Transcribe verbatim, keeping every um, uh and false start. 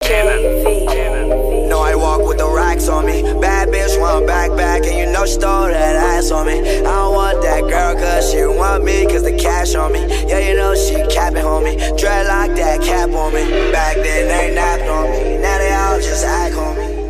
Know I walk with the racks on me. Bad bitch want back back, and you know she stole that ass on me. I don't want that girl cause she want me, cause the cash on me. Yeah, you know she capping, homie. Dreadlock that cap on me. Back then they napped on me, now they all just act on me.